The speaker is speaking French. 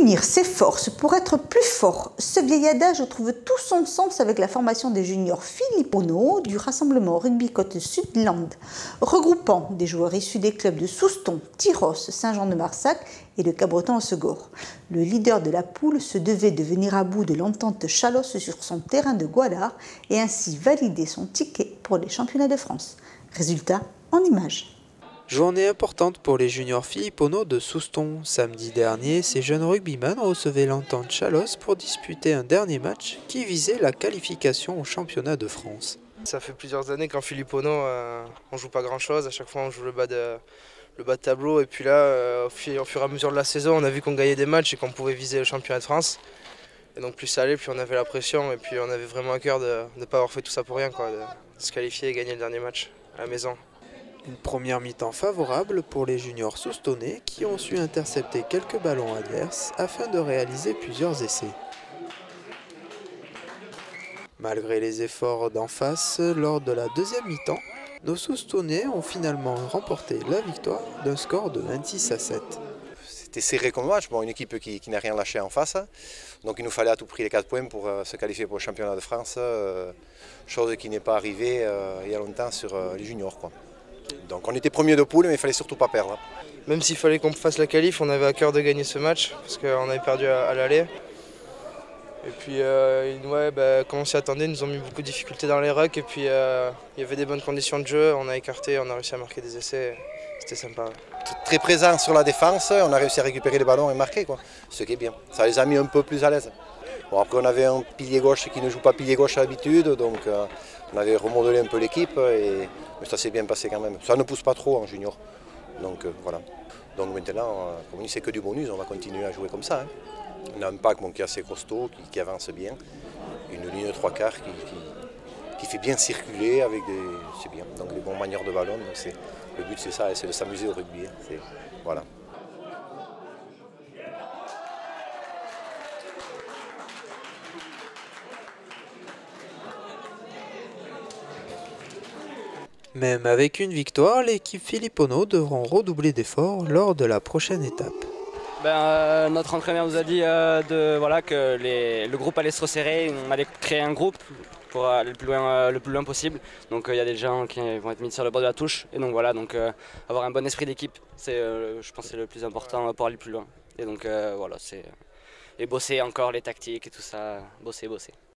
unir ses forces pour être plus fort. Ce vieil adage trouve tout son sens avec la formation des juniors Philipponneau du rassemblement Rugby Côte-Sud-Land, regroupant des joueurs issus des clubs de Souston, Tyros, Saint-Jean-de-Marsac et de Cabreton-en-Segor. Le leader de la poule se devait de venir à bout de l'entente Chalosse sur son terrain de Goualard et ainsi valider son ticket pour les championnats de France. Résultat en images. Journée importante pour les juniors Philipponneau de Souston. Samedi dernier, ces jeunes rugbymen recevaient l'entente Chalosse pour disputer un dernier match qui visait la qualification au championnat de France. Ça fait plusieurs années qu'en Philipponneau, on joue pas grand chose. À chaque fois, on joue le bas de tableau. Et puis là, au fur et à mesure de la saison, on a vu qu'on gagnait des matchs et qu'on pouvait viser le championnat de France. Et donc plus ça allait, plus on avait la pression. Et puis on avait vraiment à cœur de ne pas avoir fait tout ça pour rien, quoi, de se qualifier et gagner le dernier match à la maison. Une première mi-temps favorable pour les juniors soustonnais qui ont su intercepter quelques ballons adverses afin de réaliser plusieurs essais. Malgré les efforts d'en face, lors de la deuxième mi-temps, nos soustonnais ont finalement remporté la victoire d'un score de 26-7. C'était serré comme match, une équipe qui n'a rien lâché en face. Donc il nous fallait à tout prix les 4 points pour se qualifier pour le championnat de France, chose qui n'est pas arrivée il y a longtemps sur les juniors, quoi. Donc on était premier de poule, mais il fallait surtout pas perdre. Même s'il fallait qu'on fasse la qualif, on avait à cœur de gagner ce match, parce qu'on avait perdu à l'aller. Et puis, comme on s'y attendait, ils nous ont mis beaucoup de difficultés dans les rucks. Et puis, il y avait des bonnes conditions de jeu, on a écarté, on a réussi à marquer des essais. C'était sympa. Très présent sur la défense, on a réussi à récupérer les ballons et marquer, quoi. Ce qui est bien. Ça les a mis un peu plus à l'aise. Bon, après, on avait un pilier gauche qui ne joue pas pilier gauche à l'habitude, donc on avait remodelé un peu l'équipe, mais ça s'est bien passé quand même. Ça ne pousse pas trop en junior. Donc voilà. Donc maintenant, comme c'est que du bonus, on va continuer à jouer comme ça. On a un pack qui est assez costaud, qui avance bien. Une ligne de 3/4 qui fait bien circuler avec des. C'est bien. Donc des bons manières de ballon. Donc le but c'est ça, c'est de s'amuser au rugby. Voilà. Même avec une victoire, l'équipe Philipponneau devront redoubler d'efforts lors de la prochaine étape. Notre entraîneur nous a dit que le groupe allait se resserrer, on allait créer un groupe pour aller le plus loin possible. Donc il y a des gens qui vont être mis sur le bord de la touche. Et donc voilà, avoir un bon esprit d'équipe, je pense que c'est le plus important pour aller plus loin. Et donc et bosser encore les tactiques et tout ça, bosser.